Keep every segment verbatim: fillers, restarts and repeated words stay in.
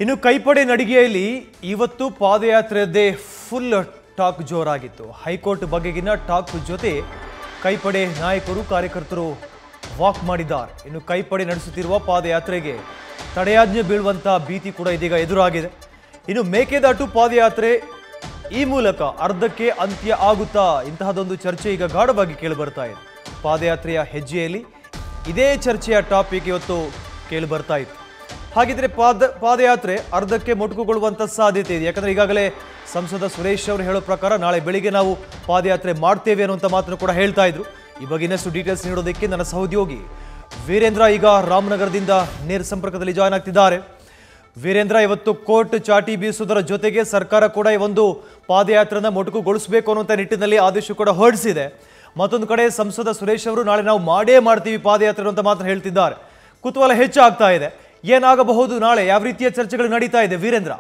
ಇನ್ನು ಕೈಪಡೆ ನಡಿಗೆಯಲ್ಲಿ ಇವತ್ತು ಪಾದಯಾತ್ರೆಯದ್ದೇ ಫುಲ್ ಟಾಕ್ ಜೋರಾಗಿತ್ತು. ಹೈಕೋರ್ಟ್ ಬಗೆಗಿನ ಟಾಕ್ ಜೊತೆ ಕೈಪಡೆ ನಾಯಕರು ಕಾರ್ಯಕರ್ತರು ವಾಕ್ ಮಾಡಿದ್ದಾರೆ. ಇನ್ನು ಕೈಪಡೆ ನಡೆಸುತ್ತಿರುವ ಪಾದಯಾತ್ರೆಗೆ ತಡೆಯಾಜ್ಞೆ ಬೀಳುವಂತ ಭೀತಿ ಕೂಡ ಇದೀಗ ಎದುರಾಗಿದೆ. ಇನ್ನು ಮೇಕೆದಾಟು ಪಾದಯಾತ್ರೆ ಈ ಮೂಲಕ ಅರ್ಧಕ್ಕೆ ಅಂತ್ಯ ಆಗುತ್ತಾ ಇಂತಹದೊಂದು ಚರ್ಚೆ ಈಗ ಗಾಢವಾಗಿ ಕೇಳಿ ಬರ್ತಾ ಇದೆ. ಪಾದಯಾತ್ರೆಯ ಹೆಜ್ಜೆಯಲ್ಲಿ ಇದೇ ಚರ್ಚೆಯ ಟಾಪಿಕ್ ಇವತ್ತು ಕೇಳಿ ಬರ್ತಾ ಇತ್ತು. ಹಾಗಿದ್ರೆ ಪಾದ ಪಾದಯಾತ್ರೆ ಅರ್ಧಕ್ಕೆ ಮೊಟಕುಗೊಳ್ಳುವಂತ ಸಾಧ್ಯತೆ ಇದೆ. ಯಾಕಂದ್ರೆ ಈಗಾಗಲೇ ಸಂಸದ ಸುರೇಶ್ ಅವರು ಹೇಳೋ ಪ್ರಕಾರ ನಾಳೆ ಬೆಳಿಗ್ಗೆ ನಾವು ಪಾದಯಾತ್ರೆ ಮಾಡ್ತೇವೆ ಅನ್ನುವಂಥ ಮಾತನ್ನು ಕೂಡ ಹೇಳ್ತಾ ಇದ್ರು. ಈ ಬಗ್ಗೆ ಇನ್ನಷ್ಟು ಡೀಟೇಲ್ಸ್ ನೀಡೋದಕ್ಕೆ ನನ್ನ ಸಹೋದ್ಯೋಗಿ ವೀರೇಂದ್ರ ಈಗ ರಾಮನಗರದಿಂದ ನೇರ ಸಂಪರ್ಕದಲ್ಲಿ ಜಾಯ್ನ್ ಆಗ್ತಿದ್ದಾರೆ. ವೀರೇಂದ್ರ, ಇವತ್ತು ಕೋರ್ಟ್ ಚಾಟಿ ಬೀಸುವುದರ ಜೊತೆಗೆ ಸರ್ಕಾರ ಕೂಡ ಈ ಒಂದು ಪಾದಯಾತ್ರೆನ ಮೊಟಕುಗೊಳಿಸಬೇಕು ಅನ್ನುವಂಥ ನಿಟ್ಟಿನಲ್ಲಿ ಆದೇಶ ಕೂಡ ಹೊರಡಿಸಿದೆ. ಮತ್ತೊಂದು ಕಡೆ ಸಂಸದ ಸುರೇಶ್ ಅವರು ನಾಳೆ ನಾವು ಮಾಡೇ ಮಾಡ್ತೀವಿ ಪಾದಯಾತ್ರೆ ಅಂತ ಮಾತ್ರ ಹೇಳ್ತಿದ್ದಾರೆ. ಕುತೂಹಲ ಹೆಚ್ಚಾಗ್ತಾ ಇದೆ. ಏನಾಗಬಹುದು ನಾಳೆ? ಯಾವ ರೀತಿಯ ಚರ್ಚೆಗಳು ನಡೀತಾ ಇದೆ ವೀರೇಂದ್ರ?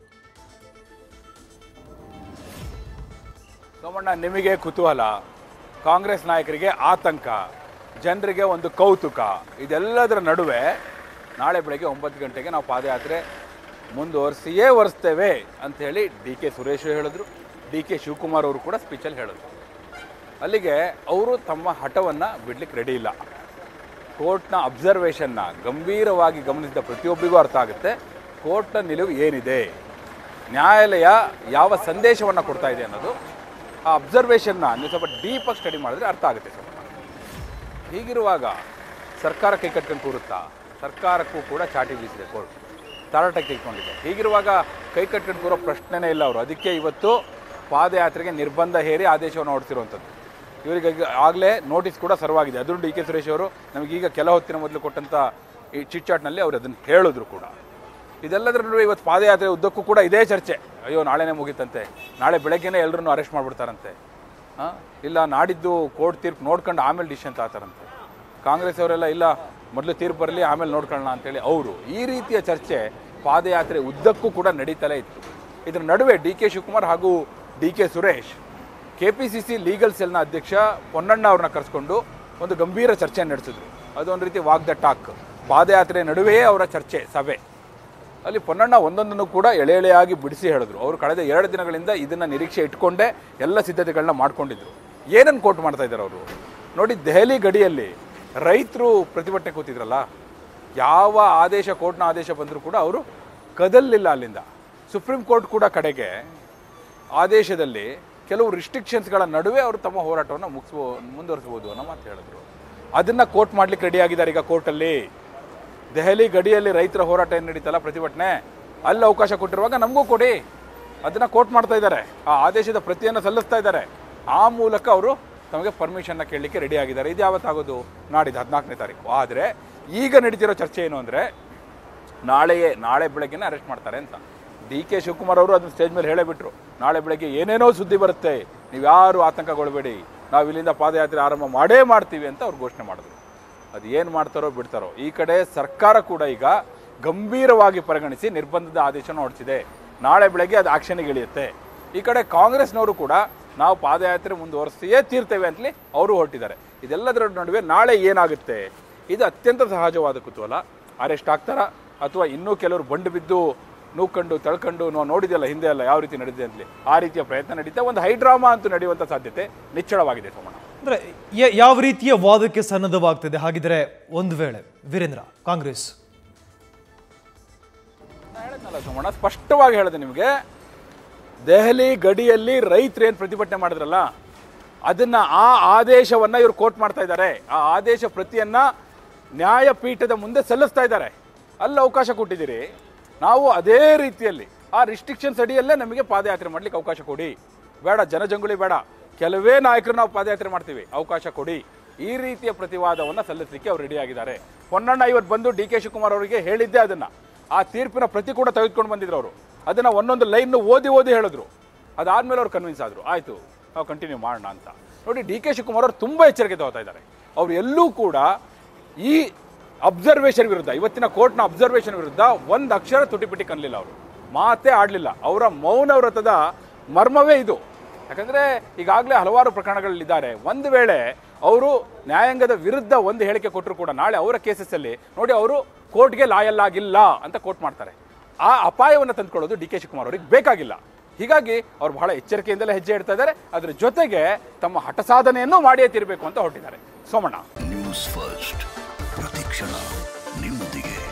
ಸೋಮಣ್ಣ, ನಿಮಗೆ ಕುತೂಹಲ, ಕಾಂಗ್ರೆಸ್ ನಾಯಕರಿಗೆ ಆತಂಕ, ಜನರಿಗೆ ಒಂದು ಕೌತುಕ, ಇದೆಲ್ಲದರ ನಡುವೆ ನಾಳೆ ಬೆಳಗ್ಗೆ ಒಂಬತ್ತು ಗಂಟೆಗೆ ನಾವು ಪಾದಯಾತ್ರೆ ಮುಂದುವರಿಸಿಯೇ ಒರೆಸ್ತೇವೆ ಅಂಥೇಳಿ ಡಿ ಕೆ ಸುರೇಶ್ ಹೇಳಿದ್ರು. ಡಿ ಕೆ ಶಿವಕುಮಾರ್ ಅವರು ಕೂಡ ಸ್ಪೀಚಲ್ಲಿ ಹೇಳಿದ್ರು. ಅಲ್ಲಿಗೆ ಅವರು ತಮ್ಮ ಹಠವನ್ನು ಬಿಡ್ಲಿಕ್ಕೆ ರೆಡಿ ಇಲ್ಲ. ಕೋರ್ಟ್ನ ಅಬ್ಸರ್ವೇಷನ್ನ ಗಂಭೀರವಾಗಿ ಗಮನಿಸಿದ ಪ್ರತಿಯೊಬ್ಬರಿಗೂ ಅರ್ಥ ಆಗುತ್ತೆ ಕೋರ್ಟ್ನ ನಿಲುವು ಏನಿದೆ, ನ್ಯಾಯಾಲಯ ಯಾವ ಸಂದೇಶವನ್ನು ಕೊಡ್ತಾ ಇದೆ ಅನ್ನೋದು. ಆ ಅಬ್ಸರ್ವೇಷನ್ನ ನೀವು ಸ್ವಲ್ಪ ಡೀಪಾಗಿ ಸ್ಟಡಿ ಮಾಡಿದ್ರೆ ಅರ್ಥ ಆಗುತ್ತೆ. ಸ್ವಲ್ಪ ಹೀಗಿರುವಾಗ ಸರ್ಕಾರ ಕೈ ಕಟ್ಕೊಂಡು ಕೂರುತ್ತಾ? ಸರ್ಕಾರಕ್ಕೂ ಕೂಡ ಚಾಟಿ ಬೀಸಿದೆ ಕೋರ್ಟ್, ತರಾಟೆಗೆ ತೆಗೆದುಕೊಂಡಿದೆ. ಹೀಗಿರುವಾಗ ಕೈ ಕಟ್ಕೊಂಡು ಕೂರೋ ಪ್ರಶ್ನೆನೇ ಇಲ್ಲ ಅವರು. ಅದಕ್ಕೆ ಇವತ್ತು ಪಾದಯಾತ್ರೆಗೆ ನಿರ್ಬಂಧ ಹೇರಿ ಆದೇಶವನ್ನು ಹೊರಡಿಸಿರುವಂಥದ್ದು. ಇವರಿಗೆ ಆಗಲೇ ನೋಟಿಸ್ ಕೂಡ ಸರ್ವಾಗಿದೆ. ಅದು ಡಿ ಕೆ ಸುರೇಶ್ ಅವರು ನಮಗೀಗ ಕೆಲ ಹೊತ್ತಿನ ಮೊದಲು ಕೊಟ್ಟಂಥ ಈ ಚಿಟ್ ಚಾಟ್ನಲ್ಲಿ ಅವರು ಅದನ್ನು ಹೇಳಿದ್ರು ಕೂಡ. ಇದೆಲ್ಲದರ ನಡುವೆ ಇವತ್ತು ಪಾದಯಾತ್ರೆ ಉದ್ದಕ್ಕೂ ಕೂಡ ಇದೇ ಚರ್ಚೆ. ಅಯ್ಯೋ ನಾಳೆನೇ ಮುಗೀತಂತೆ, ನಾಳೆ ಬೆಳಗ್ಗೆನೇ ಎಲ್ಲರನ್ನೂ ಅರೆಸ್ಟ್ ಮಾಡಿಬಿಡ್ತಾರಂತೆ, ಹಾಂ ಇಲ್ಲ ನಾಡಿದ್ದು ಕೋರ್ಟ್ ತೀರ್ಪು ನೋಡ್ಕೊಂಡು ಆಮೇಲೆ ಡಿಸಿಷನ್ ತಗೋತಾರಂತೆ. ಕಾಂಗ್ರೆಸ್ ಅವರೆಲ್ಲ ಇಲ್ಲ ಮೊದಲು ತೀರ್ಪು ಬರಲಿ ಆಮೇಲೆ ನೋಡ್ಕೊಳ್ಳೋಣ ಅಂತೇಳಿ ಅವರು. ಈ ರೀತಿಯ ಚರ್ಚೆ ಪಾದಯಾತ್ರೆ ಉದ್ದಕ್ಕೂ ಕೂಡ ನಡೀತಲೇ ಇತ್ತು. ಇದರ ನಡುವೆ ಡಿ ಕೆ ಶಿವಕುಮಾರ್ ಹಾಗೂ D K Suresh K P C C legal ಸೆಲ್ನ ಅಧ್ಯಕ್ಷ ಪೊನ್ನಣ್ಣ ಅವ್ರನ್ನ ಕರೆಸ್ಕೊಂಡು ಒಂದು ಗಂಭೀರ ಚರ್ಚೆ ನಡೆಸಿದ್ರು. ಅದೊಂದು ರೀತಿ ವಾಕ್ ದ ಟಾಕ್. ಪಾದಯಾತ್ರೆ ನಡುವೆಯೇ ಅವರ ಚರ್ಚೆ ಸಭೆ. ಅಲ್ಲಿ ಪೊನ್ನಣ್ಣ ಒಂದೊಂದನ್ನು ಕೂಡ ಎಳೆ ಎಳೆಯಾಗಿ ಬಿಡಿಸಿ ಹೇಳಿದ್ರು. ಅವರು ಕಳೆದ ಎರಡು ದಿನಗಳಿಂದ ಇದನ್ನು ನಿರೀಕ್ಷೆ ಇಟ್ಕೊಂಡೇ ಎಲ್ಲ ಸಿದ್ಧತೆಗಳನ್ನ ಮಾಡ್ಕೊಂಡಿದ್ರು. ಏನನ್ನು ಕೋಟ್ ಮಾಡ್ತಾ ಇದ್ದಾರೆ ಅವರು ನೋಡಿ. ದೆಹಲಿ ಗಡಿಯಲ್ಲಿ ರೈತರು ಪ್ರತಿಭಟನೆ ಕೂತಿದ್ರಲ್ಲ, ಯಾವ ಆದೇಶ ಕೋರ್ಟ್ನ ಆದೇಶ ಬಂದರೂ ಕೂಡ ಅವರು ಕದಲಿಲ್ಲ ಅಲ್ಲಿಂದ. ಸುಪ್ರೀಂ ಕೋರ್ಟ್ ಕೂಡ ಕಡೆಗೆ ಆದೇಶದಲ್ಲಿ ಕೆಲವು ರಿಸ್ಟ್ರಿಕ್ಷನ್ಸ್ಗಳ ನಡುವೆ ಅವರು ತಮ್ಮ ಹೋರಾಟವನ್ನು ಮುಗಿಸ್ಬೋ ಮುಂದುವರಿಸ್ಬೋದು ಅನ್ನೋ ಮಾತು ಹೇಳಿದ್ರು. ಅದನ್ನು ಕೋರ್ಟ್ ಮಾಡ್ಲಿಕ್ಕೆ ರೆಡಿ ಆಗಿದ್ದಾರೆ ಈಗ ಕೋರ್ಟಲ್ಲಿ. ದೆಹಲಿ ಗಡಿಯಲ್ಲಿ ರೈತರ ಹೋರಾಟ ಏನು ನಡೀತಲ್ಲ, ಪ್ರತಿಭಟನೆ, ಅಲ್ಲಿ ಅವಕಾಶ ಕೊಟ್ಟಿರುವಾಗ ನಮಗೂ ಕೊಡಿ, ಅದನ್ನು ಕೋರ್ಟ್ ಮಾಡ್ತಾ ಇದ್ದಾರೆ. ಆ ಆದೇಶದ ಪ್ರತಿಯನ್ನು ಸಲ್ಲಿಸ್ತಾ ಇದ್ದಾರೆ. ಆ ಮೂಲಕ ಅವರು ತಮಗೆ ಪರ್ಮಿಷನ್ನ ಕೇಳಲಿಕ್ಕೆ ರೆಡಿ ಆಗಿದ್ದಾರೆ. ಇದು ಯಾವತ್ತಾಗೋದು? ನಾಡಿದ್ದು ಹದಿನಾಲ್ಕನೇ ತಾರೀಕು. ಆದರೆ ಈಗ ನಡೀತಿರೋ ಚರ್ಚೆ ಏನು ಅಂದರೆ ನಾಳೆಯೇ ನಾಳೆ ಬೆಳಗ್ಗೆನೇ ಅರೆಸ್ಟ್ ಮಾಡ್ತಾರೆ ಅಂತ. ಡಿ ಕೆ ಶಿವಕುಮಾರ್ ಅವರು ಅದನ್ನು ಸ್ಟೇಜ್ ಮೇಲೆ ಹೇಳೇ ಬಿಟ್ಟರು. ನಾಳೆ ಬೆಳಗ್ಗೆ ಏನೇನೋ ಸುದ್ದಿ ಬರುತ್ತೆ, ನೀವು ಯಾರು ಆತಂಕಗೊಳ್ಬೇಡಿ, ನಾವು ಇಲ್ಲಿಂದ ಪಾದಯಾತ್ರೆ ಆರಂಭ ಮಾಡೇ ಮಾಡ್ತೀವಿ ಅಂತ ಅವ್ರು ಘೋಷಣೆ ಮಾಡಿದ್ರು. ಅದು ಏನು ಮಾಡ್ತಾರೋ ಬಿಡ್ತಾರೋ. ಈ ಕಡೆ ಸರ್ಕಾರ ಕೂಡ ಈಗ ಗಂಭೀರವಾಗಿ ಪರಿಗಣಿಸಿ ನಿರ್ಬಂಧದ ಆದೇಶನ ಹೊರಡಿಸಿದೆ. ನಾಳೆ ಬೆಳಗ್ಗೆ ಅದು ಆಕ್ಷನ್ಗೆ ಇಳಿಯುತ್ತೆ. ಈ ಕಡೆ ಕಾಂಗ್ರೆಸ್ನವರು ಕೂಡ ನಾವು ಪಾದಯಾತ್ರೆ ಮುಂದುವರಿಸಿಯೇ ತೀರ್ತೇವೆ ಅಂತಲೇ ಅವರು ಹೊರಟಿದ್ದಾರೆ. ಇದೆಲ್ಲದರ ನಡುವೆ ನಾಳೆ ಏನಾಗುತ್ತೆ? ಇದು ಅತ್ಯಂತ ಸಹಜವಾದ ಕುತೂಹಲ. ಅರೆಸ್ಟ್ ಆಗ್ತಾರಾ ಅಥವಾ ಇನ್ನೂ ಕೆಲವರು ಬಂಡು ಬಿದ್ದು ನೂಕಂಡು ತಳ್ಕೊಂಡು ನಾವು ನೋಡಿದೆಯಲ್ಲ ಹಿಂದೆ ಎಲ್ಲ ಯಾವ ರೀತಿ ನಡೆದಿದೆ ಅಂತಲೇ ಆ ರೀತಿಯ ಪ್ರಯತ್ನ ನಡೀತಾ ಒಂದು ಹೈಡ್ರಾಮಾ ಅಂತೂ ನಡೆಯುವಂಥ ಸಾಧ್ಯತೆ ನಿಚ್ಚಳವಾಗಿದೆ. ಸೋಮಣ್ಣ, ಅಂದ್ರೆ ಯಾವ ರೀತಿಯ ವಾದಕ್ಕೆ ಸನ್ನದ್ಧವಾಗ್ತಿದೆ ಹಾಗಿದ್ರೆ ಒಂದು ವೇಳೆ ವೀರೇಂದ್ರ ಕಾಂಗ್ರೆಸ್? ಹೇಳಿದ್ನಲ್ಲ ಸೋಮಣ್ಣ, ಸ್ಪಷ್ಟವಾಗಿ ಹೇಳಿದೆ ನಿಮಗೆ. ದೆಹಲಿ ಗಡಿಯಲ್ಲಿ ರೈತರು ಏನು ಪ್ರತಿಭಟನೆ ಮಾಡಿದ್ರಲ್ಲ, ಅದನ್ನ ಆ ಆದೇಶವನ್ನ ಇವರು ಕೋರ್ಟ್ ಮಾಡ್ತಾ ಇದ್ದಾರೆ. ಆ ಆದೇಶ ಪ್ರತಿಯನ್ನ ನ್ಯಾಯಪೀಠದ ಮುಂದೆ ಸಲ್ಲಿಸ್ತಾ ಇದ್ದಾರೆ. ಅಲ್ಲಿ ಅವಕಾಶ ಕೊಟ್ಟಿದ್ದೀರಿ, ನಾವು ಅದೇ ರೀತಿಯಲ್ಲಿ ಆ ರಿಸ್ಟ್ರಿಕ್ಷನ್ಸ್ ಅಡಿಯಲ್ಲೇ ನಮಗೆ ಪಾದಯಾತ್ರೆ ಮಾಡ್ಲಿಕ್ಕೆ ಅವಕಾಶ ಕೊಡಿ. ಬೇಡ ಜನಜಂಗುಳಿ ಬೇಡ, ಕೆಲವೇ ನಾಯಕರು ನಾವು ಪಾದಯಾತ್ರೆ ಮಾಡ್ತೀವಿ, ಅವಕಾಶ ಕೊಡಿ. ಈ ರೀತಿಯ ಪ್ರತಿವಾದವನ್ನು ಸಲ್ಲಿಸಲಿಕ್ಕೆ ಅವರು ರೆಡಿ ಆಗಿದ್ದಾರೆ. ಪೊನ್ನಣ್ಣ ಇವತ್ತು ಬಂದು ಡಿ ಕೆ ಶಿವಕುಮಾರ್ ಅವರಿಗೆ ಹೇಳಿದ್ದೆ ಅದನ್ನು. ಆ ತೀರ್ಪಿನ ಪ್ರತಿ ಕೂಡ ತೆಗೆದುಕೊಂಡು ಬಂದಿದ್ರು ಅವರು. ಅದನ್ನು ಒಂದೊಂದು ಲೈನ್ ಓದಿ ಓದಿ ಹೇಳಿದ್ರು. ಅದಾದಮೇಲೆ ಅವ್ರು ಕನ್ವಿನ್ಸ್ ಆದರು, ಆಯಿತು ನಾವು ಕಂಟಿನ್ಯೂ ಮಾಡೋಣ ಅಂತ. ನೋಡಿ, ಡಿ ಕೆ ಶಿವಕುಮಾರ್ ಅವರು ತುಂಬ ಎಚ್ಚರಿಕೆ ತಗೋತಾ ಇದ್ದಾರೆ. ಅವರು ಎಲ್ಲೂ ಕೂಡ ಈ ಅಬ್ಸರ್ವೇಷನ್ ವಿರುದ್ಧ, ಇವತ್ತಿನ ಕೋರ್ಟ್ನ ಅಬ್ಸರ್ವೇಷನ್ ವಿರುದ್ಧ ಒಂದು ಅಕ್ಷರ ತುಟಿಪಿಟಿ ಕನ್ನಲಿಲ್ಲ. ಅವರು ಮಾತೇ ಆಡಲಿಲ್ಲ. ಅವರ ಮೌನ ವ್ರತದ ಮರ್ಮವೇ ಇದು. ಯಾಕಂದರೆ ಈಗಾಗಲೇ ಹಲವಾರು ಪ್ರಕರಣಗಳಲ್ಲಿದ್ದಾರೆ. ಒಂದು ವೇಳೆ ಅವರು ನ್ಯಾಯಾಂಗದ ವಿರುದ್ಧ ಒಂದು ಹೇಳಿಕೆ ಕೊಟ್ಟರು ಕೂಡ ನಾಳೆ ಅವರ ಕೇಸಸ್ಸಲ್ಲಿ ನೋಡಿ ಅವರು ಕೋರ್ಟ್ಗೆ ಲಾಯಲ್ ಆಗಿಲ್ಲ ಅಂತ ಕೋರ್ಟ್ ಮಾಡ್ತಾರೆ. ಆ ಅಪಾಯವನ್ನು ತಂದುಕೊಳ್ಳೋದು ಡಿ ಕೆ ಶಿವಕುಮಾರ್ ಅವರಿಗೆ ಬೇಕಾಗಿಲ್ಲ. ಹೀಗಾಗಿ ಅವರು ಬಹಳ ಎಚ್ಚರಿಕೆಯಿಂದಲೇ ಹೆಜ್ಜೆ ಇಡ್ತಾ ಇದ್ದಾರೆ. ಅದರ ಜೊತೆಗೆ ತಮ್ಮ ಹಠ ಸಾಧನೆಯನ್ನು ಮಾಡಿಯೇ ತೀರಬೇಕು ಅಂತ ಹೊರಟಿದ್ದಾರೆ. ಸೋಮಣ್ಣ, ನ್ಯೂಸ್ ಫಸ್ಟ್ ಪ್ರತಿಕ್ಷಣ ನಿಮ್ಮೊಂದಿಗೆ.